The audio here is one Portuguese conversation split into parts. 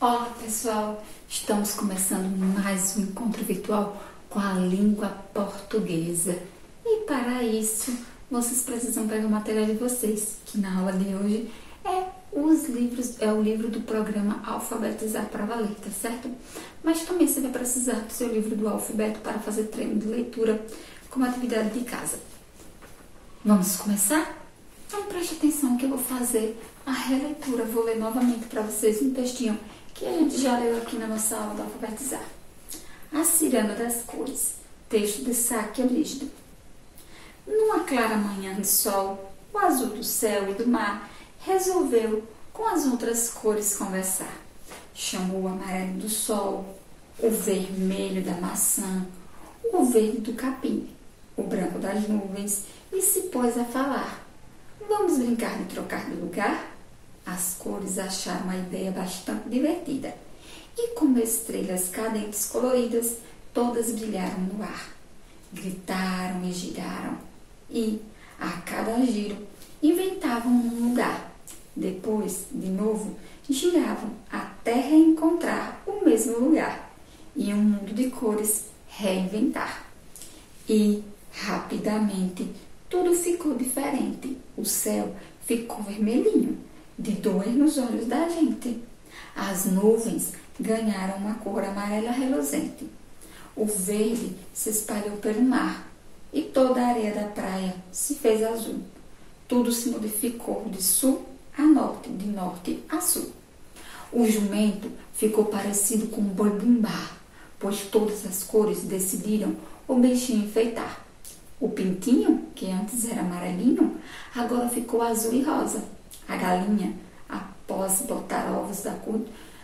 Olá pessoal, estamos começando mais um encontro virtual com a língua portuguesa e para isso vocês precisam pegar o material de vocês, que na aula de hoje é o livro do programa Alfabetizar para Valer, tá certo? Mas também você vai precisar do seu livro do alfabeto para fazer treino de leitura como atividade de casa. Vamos começar? Então preste atenção que eu vou fazer a releitura, vou ler novamente para vocês um textinho que a gente já leu aqui na nossa aula do Alfabetizar. A Ciranda das Cores, texto de Sáquia Brígido. Numa clara manhã de sol, o azul do céu e do mar resolveu com as outras cores conversar. Chamou o amarelo do sol, o vermelho da maçã, o verde do capim, o branco das nuvens e se pôs a falar. Vamos brincar de trocar de lugar? As cores acharam a ideia bastante divertida e, como estrelas cadentes coloridas, todas brilharam no ar. Gritaram e giraram e, a cada giro, inventavam um lugar. Depois, de novo, giravam até reencontrar o mesmo lugar e um mundo de cores reinventar. E, rapidamente, tudo ficou diferente. O céu ficou vermelhinho, de doer nos olhos da gente. As nuvens ganharam uma cor amarela reluzente. O verde se espalhou pelo mar e toda a areia da praia se fez azul. Tudo se modificou de sul a norte, de norte a sul. O jumento ficou parecido com um boi bumbá, pois todas as cores decidiram o bichinho enfeitar. O pintinho, que antes era amarelinho, agora ficou azul e rosa. A galinha, após botar ovos da cor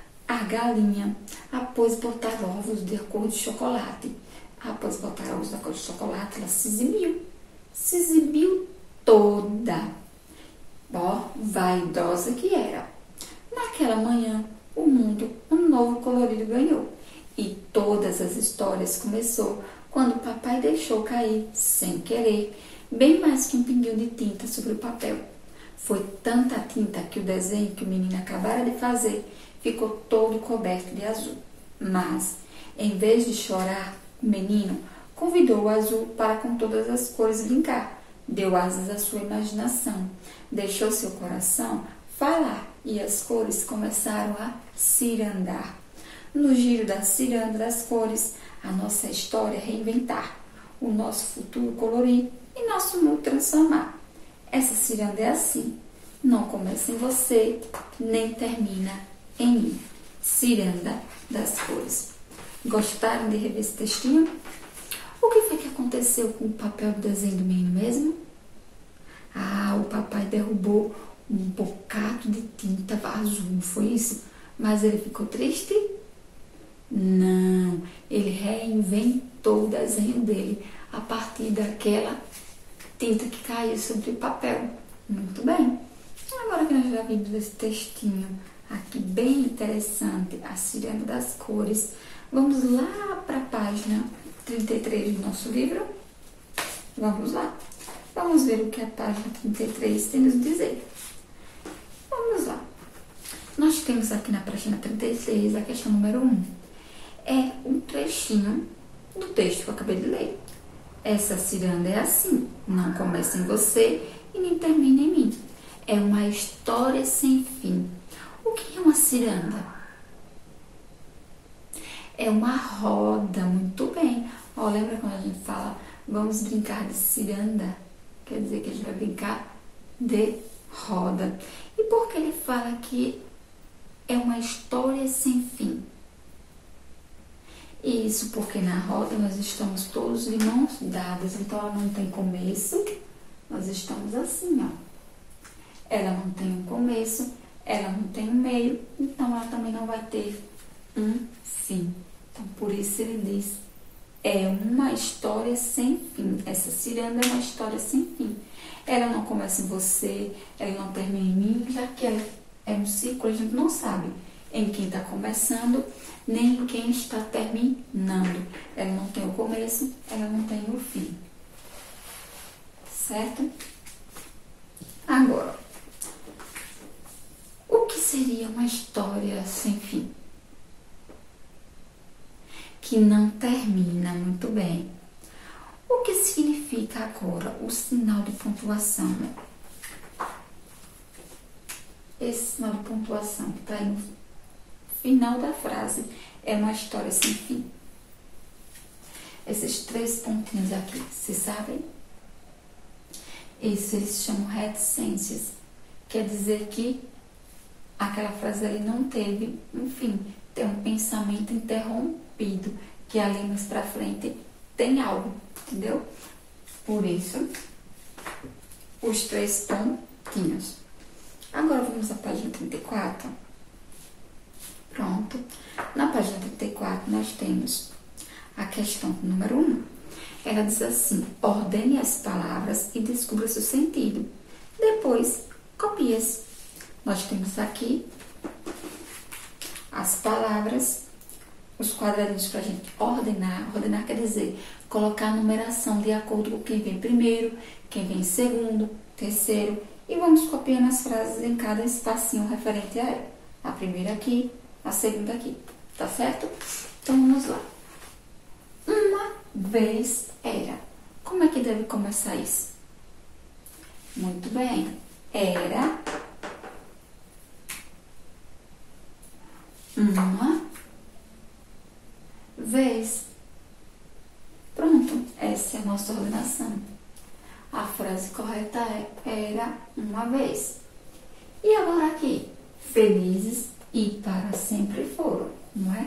de chocolate. Após botar ovos da cor de chocolate, ela se exibiu toda, vaidosa que era. Naquela manhã, o mundo um novo colorido ganhou e todas as histórias começou quando o papai deixou cair, sem querer, bem mais que um pinguinho de tinta sobre o papel. Foi tanta tinta que o desenho que o menino acabara de fazer ficou todo coberto de azul. Mas, em vez de chorar, o menino convidou o azul para com todas as cores brincar. Deu asas à sua imaginação, deixou seu coração falar e as cores começaram a cirandar. No giro da ciranda das cores, a nossa história reinventar, o nosso futuro colorir e nosso mundo transformar. Essa ciranda é assim, não começa em você, nem termina em mim. Ciranda das cores. Gostaram de rever esse textinho? O que foi que aconteceu com o papel do desenho do menino mesmo? O papai derrubou um bocado de tinta azul, foi isso? Mas ele ficou triste? Não, ele reinventou o desenho dele a partir daquela tinta que caiu sobre o papel. Muito bem. Agora que nós já vimos esse textinho aqui bem interessante, a Ciranda das Cores, vamos lá para a página 33 do nosso livro? Vamos lá? Vamos ver o que a página 33 tem nos dizer. Vamos lá. Nós temos aqui na página 36 a questão número 1. É um trechinho do texto que eu acabei de ler. Essa ciranda é assim, não começa em você e nem termina em mim. É uma história sem fim. O que é uma ciranda? É uma roda, muito bem. Lembra quando a gente fala, vamos brincar de ciranda? Quer dizer que a gente vai brincar de roda. E por que ele fala que é uma história sem fim? Isso porque na roda nós estamos todos de mãos dadas, então ela não tem começo, nós estamos assim, ó. Ela não tem um começo, ela não tem um meio, então ela também não vai ter um fim. Então por isso ele diz, é uma história sem fim. Essa ciranda é uma história sem fim. Ela não começa em você, ela não termina em mim, já que ela é um ciclo, a gente não sabe em quem está começando, nem em quem está terminando. Ela não tem o começo, ela não tem o fim. Certo? Agora, o que seria uma história sem fim? que não termina. Muito bem. O que significa agora o sinal de pontuação? Esse sinal de pontuação que está aí no final da frase é uma história sem fim. Esses 3 pontinhos aqui, vocês sabem? Isso eles chamam reticências. Quer dizer que aquela frase ali não teve um fim, tem um pensamento interrompido, que ali mais pra frente tem algo, entendeu? Por isso, os 3 pontinhos. Agora vamos à página 34. Pronto. Na página 34 nós temos a questão número 1. Ela diz assim: ordene as palavras e descubra seu sentido. Depois, copie-as. Nós temos aqui as palavras, os quadradinhos para a gente ordenar. Ordenar quer dizer colocar a numeração de acordo com quem vem primeiro, quem vem segundo, terceiro. E vamos copiando as frases em cada espacinho referente a ela. A primeira aqui, a segunda aqui. Tá certo? Então vamos lá. Uma vez era. Como é que deve começar isso? Muito bem. Era uma vez. Pronto, essa é a nossa ordenação. A frase correta é era uma vez. E agora aqui, felizes e para sempre foram, não é?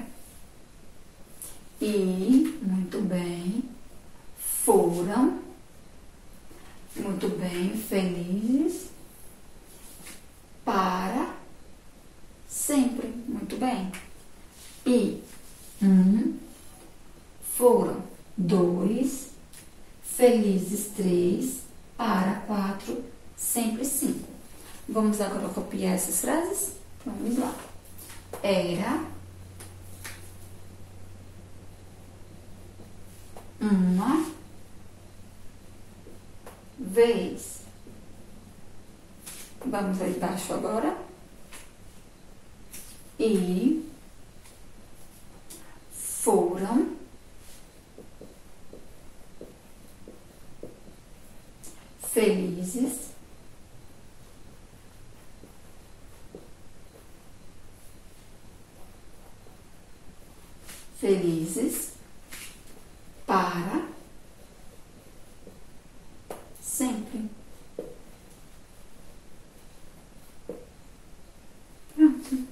E, muito bem, foram, muito bem, felizes para sempre, muito bem. E, foram, 2, felizes 3, para 4, sempre 5. Vamos agora copiar essas frases? Vamos lá. Era uma vez. Vamos aí embaixo agora. E foram felizes para sempre. Pronto.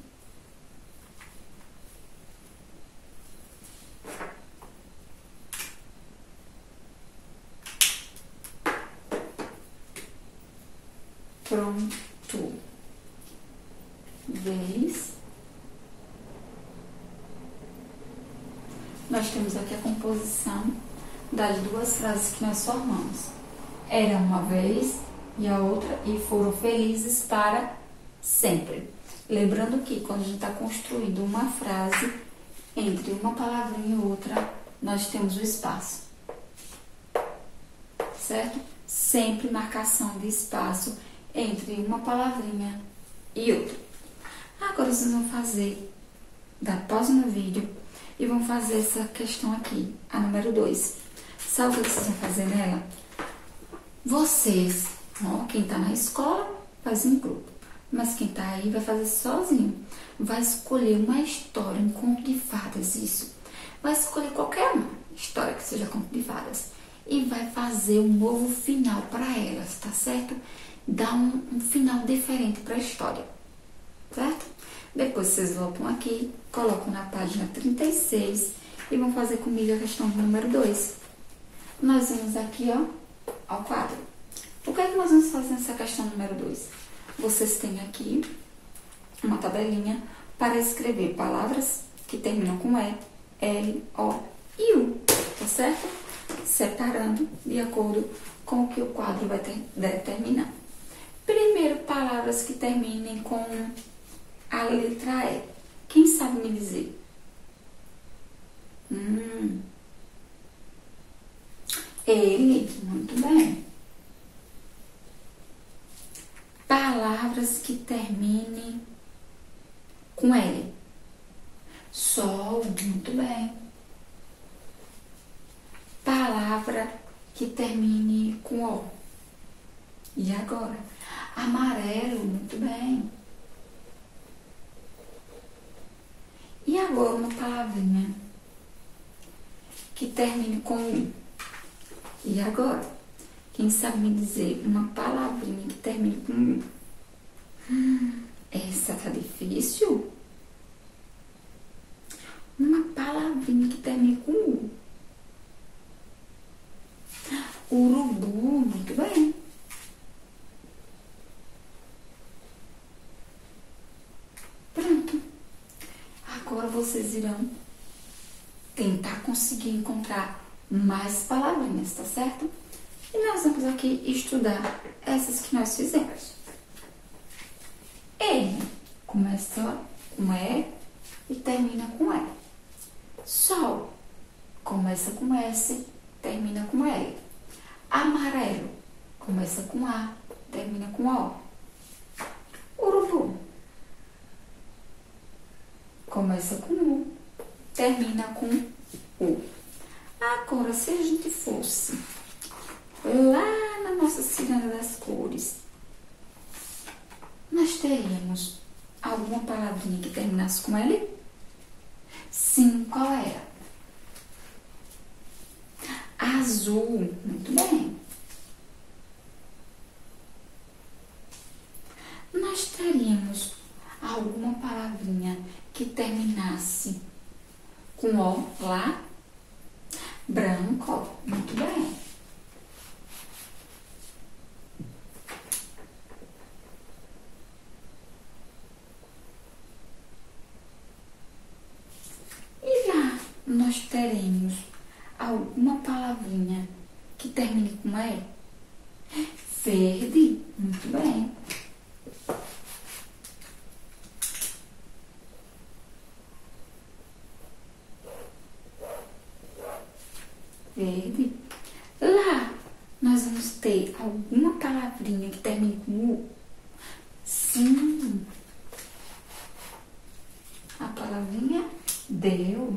Pronto. Vez. Nós temos aqui a composição das 2 frases que nós formamos. Era uma vez e a outra, e foram felizes para sempre. Lembrando que quando a gente está construindo uma frase, entre uma palavrinha e outra, nós temos o espaço. Certo? Sempre marcação de espaço entre uma palavrinha e outra. Agora vocês vão fazer, dar pausa no vídeo e vão fazer essa questão aqui, a número 2. Sabe o que vocês vão fazer nela? Vocês, ó, quem tá na escola, faz em grupo. Mas quem tá aí vai fazer sozinho. Vai escolher uma história, um conto de fadas, isso. Vai escolher qualquer uma história que seja conto de fadas. E vai fazer um novo final para elas, tá certo? Dá um final diferente para a história, certo? Depois vocês voltam aqui, colocam na página 36 e vão fazer comigo a questão do número 2. Nós vamos aqui, ó, ao quadro. O que é que nós vamos fazer nessa questão número 2? Vocês têm aqui uma tabelinha para escrever palavras que terminam com E, L, O e U, tá certo? Separando de acordo com o que o quadro vai determinar. Primeiro, palavras que terminem com a letra E. Quem sabe me dizer? Ele, muito bem. Palavras que terminem com L. Sol, muito bem. palavra que termine com O. E agora? Amarelo, muito bem. E agora uma palavrinha que termine com U. E agora? Quem sabe me dizer uma palavrinha que termine com U? Essa tá difícil? Uma palavrinha que termine com U. Urubu, muito bem. Pronto. Agora vocês irão tentar conseguir encontrar mais palavrinhas, tá certo? E nós vamos aqui estudar essas que nós fizemos. N começa com E e termina com E. Sol começa com S, termina com L. Amarelo começa com A, termina com O. Urubu começa com U, termina com U. Agora, se a gente fosse lá na nossa ciranda das cores, nós teríamos alguma palavrinha que terminasse com L? Sim, qual era? Azul, muito bem. Nós teríamos alguma palavrinha que terminasse com O lá? Branco, muito bem. E lá nós teremos alguma palavrinha que termine com E? Verde, muito bem. Verde. Lá nós vamos ter alguma palavrinha que termine com U? Sim. A palavrinha deu.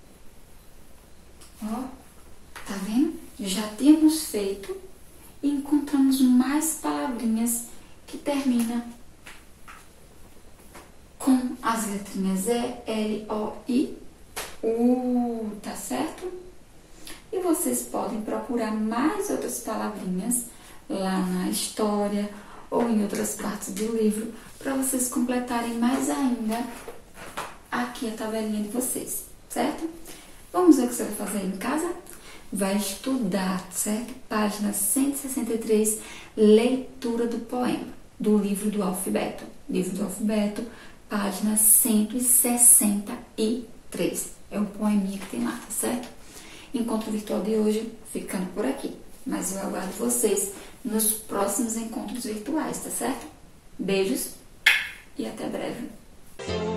Ó, tá vendo? Já tínhamos feito e encontramos mais palavrinhas que terminam com as letrinhas E, L, O, I, U, tá certo? E vocês podem procurar mais outras palavrinhas lá na história ou em outras partes do livro para vocês completarem mais ainda aqui a tabelinha de vocês, certo? Vamos ver o que você vai fazer aí em casa? Vai estudar, certo? Página 163, leitura do poema, do livro do alfabeto. Livro do alfabeto, página 163. É um poeminha que tem lá, tá certo? Encontro virtual de hoje ficando por aqui. Mas eu aguardo vocês nos próximos encontros virtuais, tá certo? Beijos e até breve.